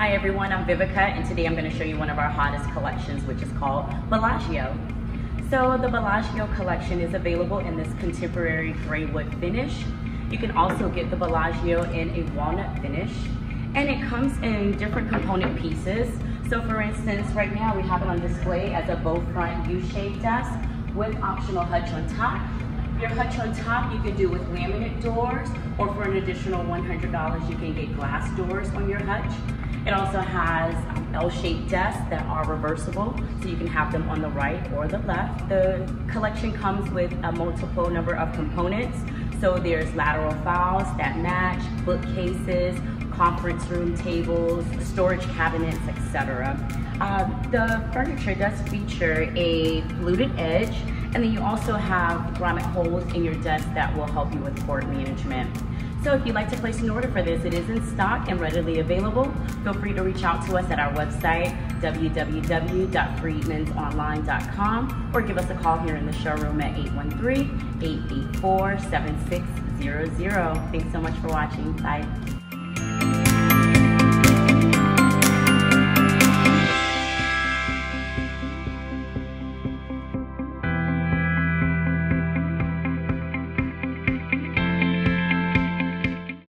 Hi everyone, I'm Vivica, and today I'm going to show you one of our hottest collections, which is called Bellagio. So the Bellagio collection is available in this contemporary gray wood finish. You can also get the Bellagio in a walnut finish, and it comes in different component pieces. So for instance, right now we have it on display as a bow front U-shaped desk with optional hutch on top. Your hutch on top you can do with laminate doors, or for an additional $100 you can get glass doors on your hutch. It also has L-shaped desks that are reversible, so you can have them on the right or the left. The collection comes with a multiple number of components. So there's lateral files that match, bookcases, conference room tables, storage cabinets, etc. The furniture does feature a fluted edge, and then you also have grommet holes in your desk that will help you with cord management. So if you'd like to place an order for this, it is in stock and readily available. Feel free to reach out to us at our website, www.freedmansonline.com, or give us a call here in the showroom at 813-884-7600. Thanks so much for watching. Bye.